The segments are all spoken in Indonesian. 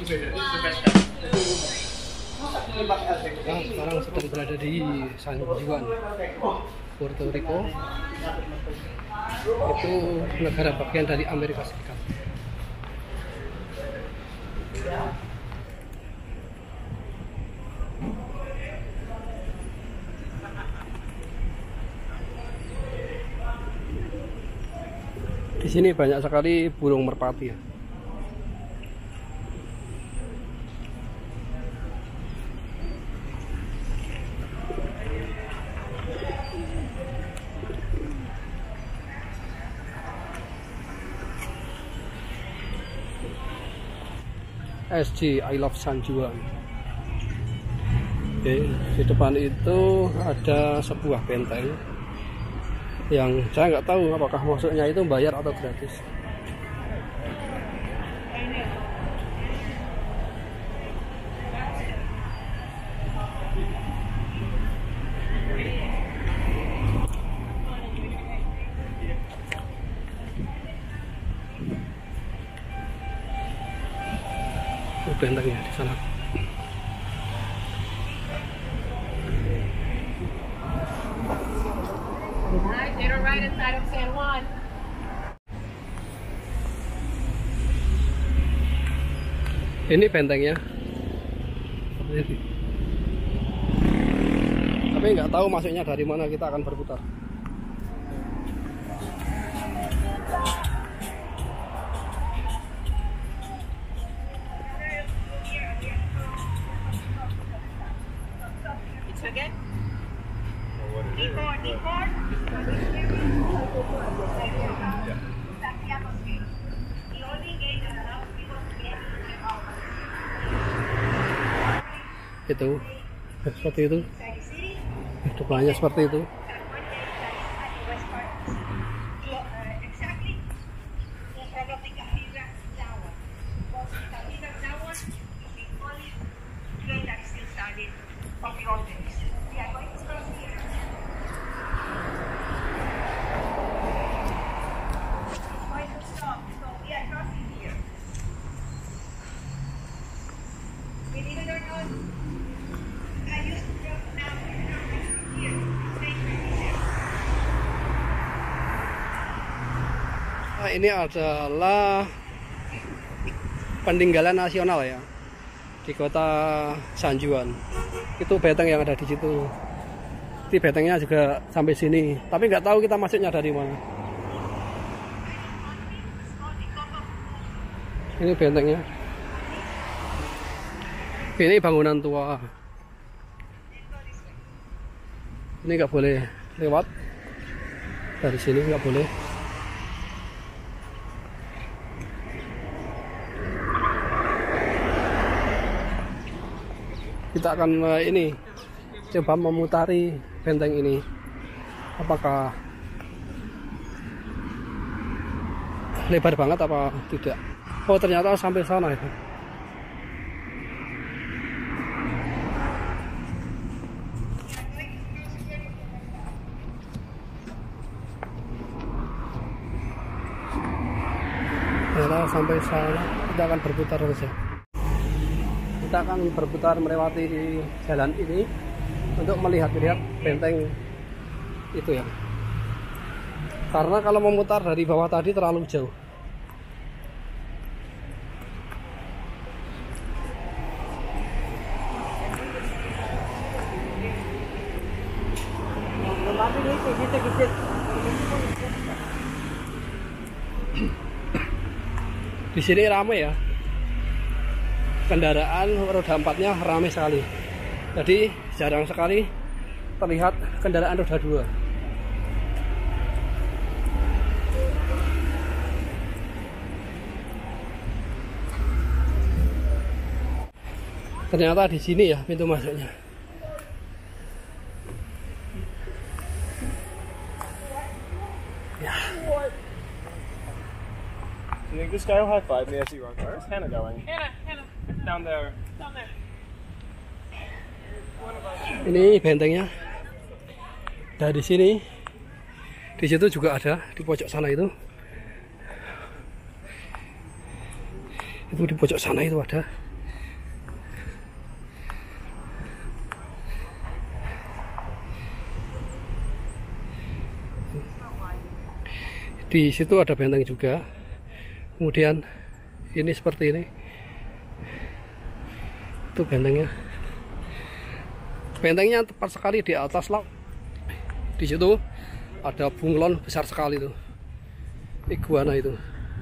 Nah, sekarang sedang berada di San Juan, Puerto Rico. Itu negara bagian dari Amerika Serikat. Di sini banyak sekali burung merpati ya. SG I Love San Juan. Oke, di depan itu ada sebuah benteng yang saya nggak tahu apakah masuknya itu bayar atau gratis. Bentengnya di sana. Right inside of San Juan. Ini bentengnya. Tapi nggak tahu masuknya dari mana, kita akan berputar. Itu seperti itu, depannya seperti itu. Nah, ini adalah peninggalan nasional ya di kota San Juan. Itu benteng yang ada di situ. Di bentengnya juga sampai sini, tapi nggak tahu kita masuknya dari mana. Ini bentengnya. Ini bangunan tua. Ini nggak boleh lewat dari sini, nggak boleh. Kita akan ini coba memutari benteng ini, apakah lebar banget apa tidak. Oh, ternyata sampai sana itu. Ternyata sampai sana. Kita akan berputar saja. Kita akan berputar melewati jalan ini untuk melihat-lihat benteng itu ya. Karena kalau memutar dari bawah tadi terlalu jauh. Di sini ramai ya. Kendaraan roda 4-nya ramai sekali. Jadi jarang sekali terlihat kendaraan roda 2. Ternyata di sini ya pintu masuknya. Ya. You think this guy will high five me as he runs? Where's Hannah going? Hannah. Down there. Down there. Ini bentengnya. Dari sini, di situ juga ada, di pojok sana itu. Itu di pojok sana itu ada. Di situ ada benteng juga. Kemudian ini seperti ini. Itu bentengnya. Bentengnya tepat sekali di atas laut. Di situ ada bunglon besar sekali tuh. Iguana itu.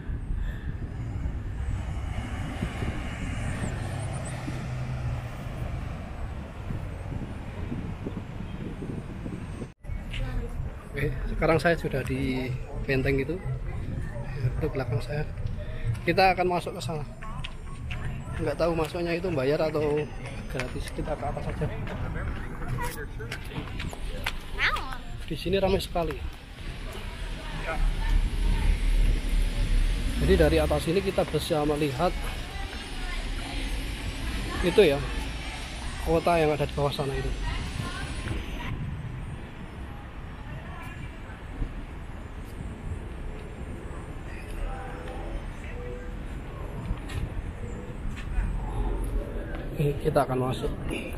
Oke, sekarang saya sudah di benteng itu. Di belakang saya. Kita akan masuk ke sana. Nggak tahu masuknya itu bayar atau gratis. Kita ke atas saja. Di sini ramai sekali. Jadi dari atas ini kita bisa melihat itu ya, kota yang ada di bawah sana itu. Kita akan masuk.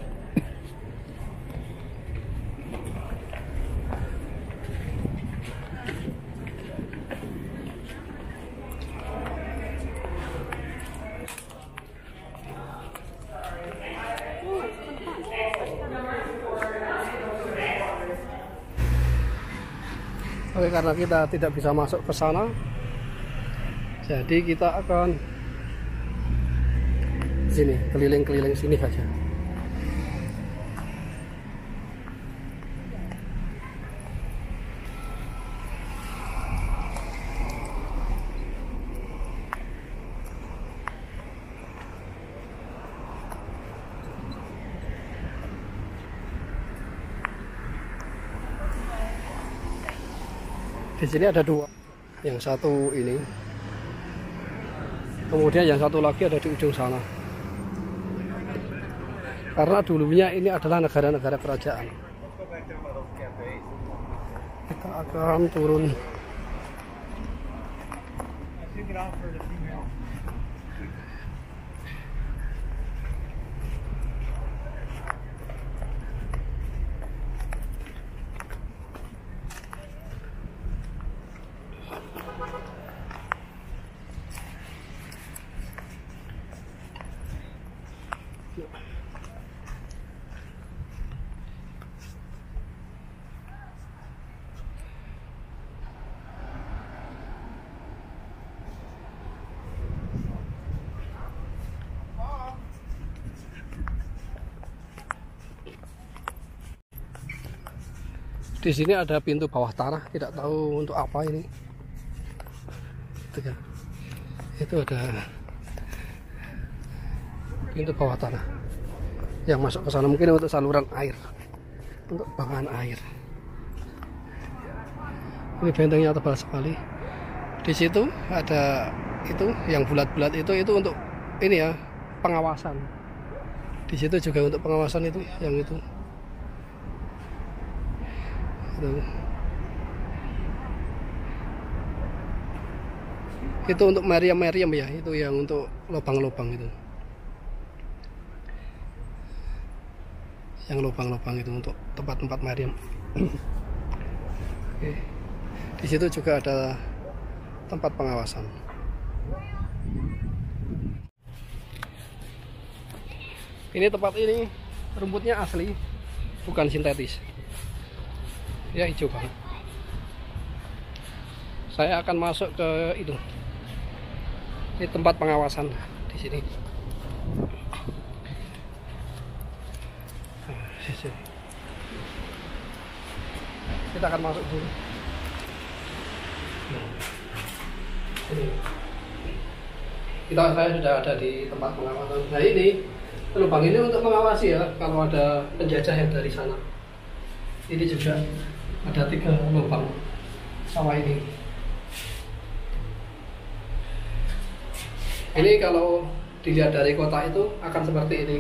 Oke, karena kita tidak bisa masuk ke sana, jadi kita akan sini, keliling-keliling sini saja. Di sini ada dua, yang satu ini, kemudian yang satu lagi ada di ujung sana. Karena dulunya ini adalah negara-negara kerajaan. Kita akan turun. Di sini ada pintu bawah tanah, tidak tahu untuk apa ini. Itu ada pintu bawah tanah yang masuk ke sana, mungkin untuk saluran air, untuk buangan air. Ini bentengnya tebal sekali. Di situ ada itu yang bulat-bulat itu untuk ini ya, pengawasan. Di situ juga untuk pengawasan itu, yang itu. Itu untuk meriam-meriam ya, itu yang untuk lubang-lubang itu. Yang lubang-lubang itu untuk tempat-tempat meriam. Oke. Di situ juga ada tempat pengawasan. Ini tempat ini rumputnya asli, bukan sintetis. Ya, hijau banget. Saya akan masuk ke itu. Ini tempat pengawasan di sini. Kita akan masuk dulu. Saya sudah ada di tempat pengawasan. Nah, ini lubang ini untuk mengawasi ya, kalau ada penjajah yang dari sana. Ini juga ada 3 lubang sama ini. Ini kalau dilihat dari kota itu akan seperti ini.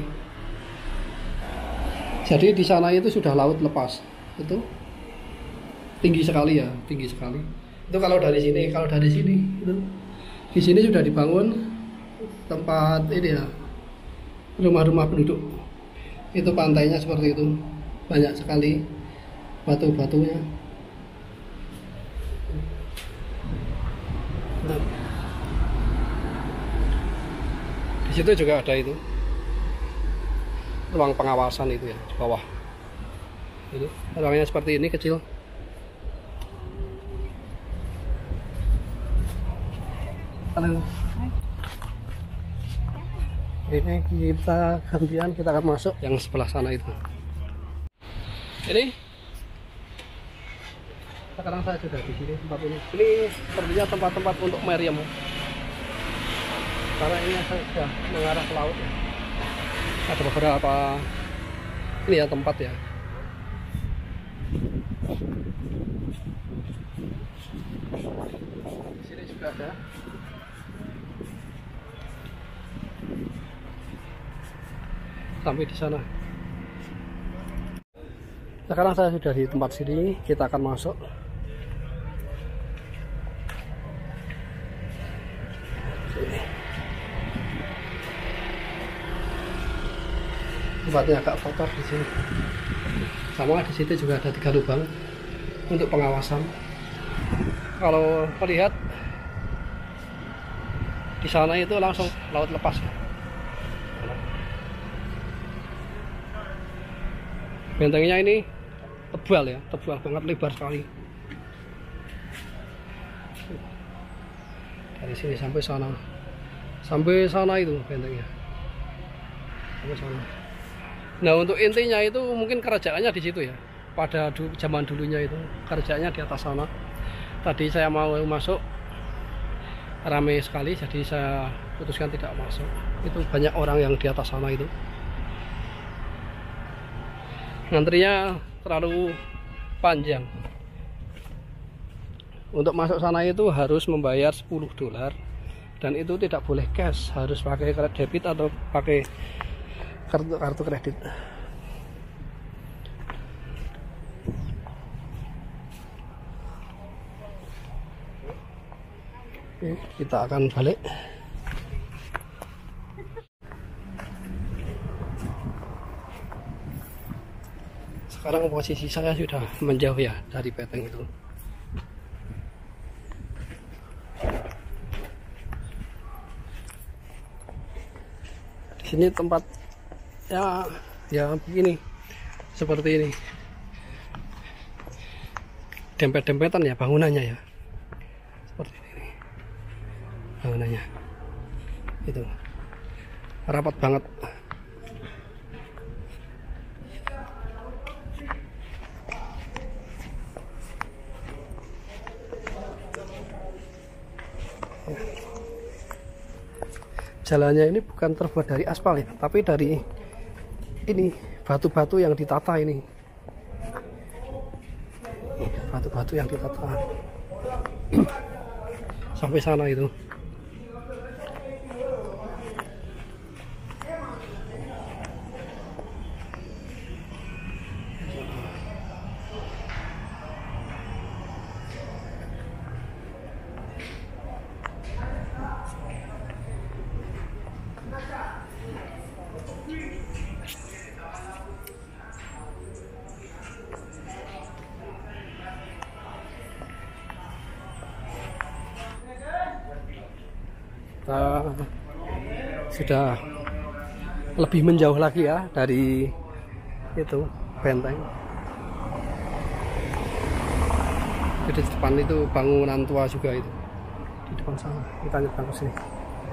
Jadi di sana itu sudah laut lepas. Itu tinggi sekali ya, tinggi sekali. Itu kalau dari sini, itu di sini sudah dibangun tempat ini ya, rumah-rumah penduduk. Itu pantainya seperti itu, banyak sekali batu-batunya. Di situ juga ada itu ruang pengawasan itu ya di bawah. Ini ruangnya seperti ini kecil. Halo. Ini kita gantian, kita akan masuk yang sebelah sana itu. Ini sekarang saya sudah di sini tempat ini. Ini sepertinya tempat-tempat untuk meriam. Karena ini saya sudah mengarah ke laut ya. Ada beberapa ini ya tempat ya. Di sini juga ada. Sampai di sana. Sekarang saya sudah di tempat sini, kita akan masuk. Sini. Tempatnya agak kotor di sini. Sama di situ juga ada 3 lubang untuk pengawasan. Kalau melihat di sana itu langsung laut lepas ya. Bentengnya ini tebal ya, tebal banget, lebar sekali. Dari sini sampai sana itu bentengnya, sampai sana. Nah untuk intinya itu mungkin kerajaannya di situ ya. Pada zaman dulunya itu kerajaannya di atas sana. Tadi saya mau masuk, ramai sekali, jadi saya putuskan tidak masuk. Itu banyak orang yang di atas sana itu. Antrinya terlalu panjang. Untuk masuk sana itu harus membayar $10 dan itu tidak boleh cash, harus pakai debit atau pakai kartu kredit. Oke, kita akan balik. Sekarang posisi saya sudah menjauh ya dari beteng itu. Di sini tempat ya begini, seperti ini. Dempet-dempetan ya bangunannya ya. Seperti ini. Bangunannya. Itu. Rapat banget. Jalannya ini bukan terbuat dari aspal ya, tapi dari ini batu-batu yang ditata ini. Batu-batu yang ditata sampai sana itu. Kita sudah lebih menjauh lagi ya dari itu benteng. Di depan itu bangunan tua juga itu. Di depan sana. Kita nyebrang ke sini.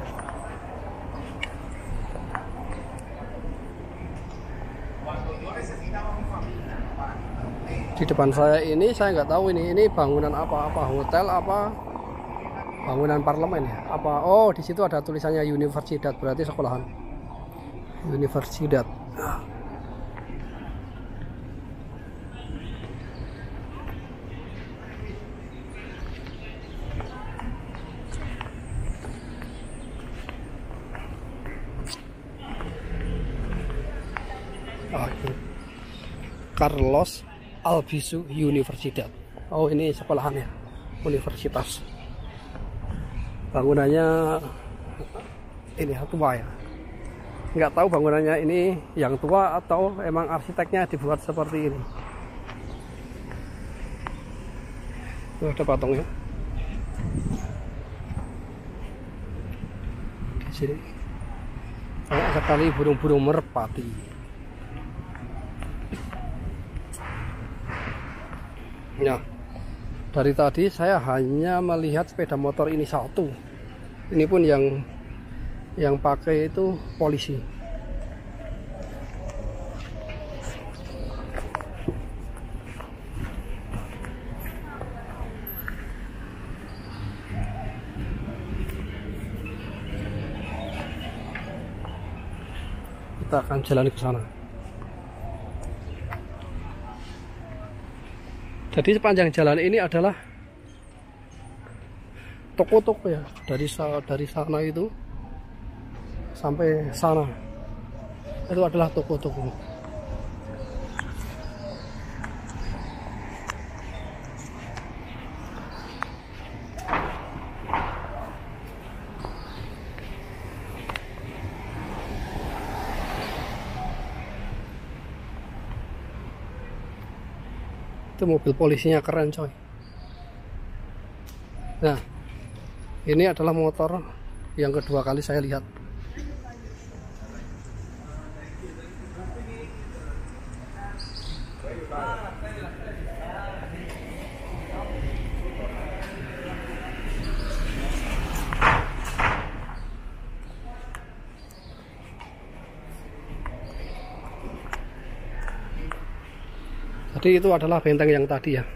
Di depan saya ini saya nggak tahu ini bangunan apa hotel apa bangunan parlemen ya apa. Oh di situ ada tulisannya Universidad, berarti sekolahan Universidad. Carlos Albizu Universidad. Oh ini sekolahannya, universitas. Bangunannya ini tua ya. Nggak tahu bangunannya ini yang tua atau emang arsiteknya dibuat seperti ini. Tuh, ada patungnya di sini. Banyak sekali burung-burung merpati. Nah, dari tadi saya hanya melihat sepeda motor ini satu. Ini pun yang pakai itu polisi. Kita akan jalan ke sana. Jadi sepanjang jalan ini adalah toko-toko ya, dari sana itu sampai sana itu adalah toko-toko. Itu mobil polisinya keren coy. Nah, ini adalah motor yang kedua kali saya lihat. Jadi itu adalah benteng yang tadi ya.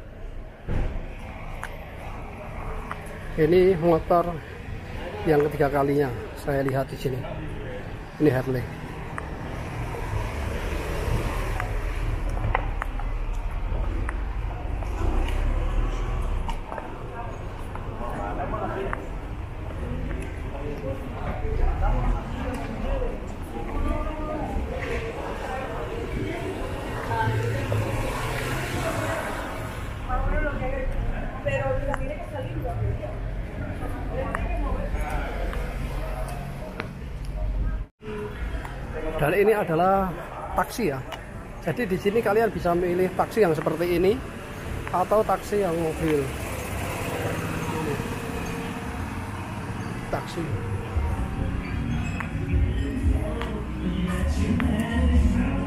Ini motor yang ketiga kalinya saya lihat di sini. Ini Harley. Dan ini adalah taksi ya. Jadi di sini kalian bisa milih taksi yang seperti ini atau taksi yang mobil. Ini. Taksi.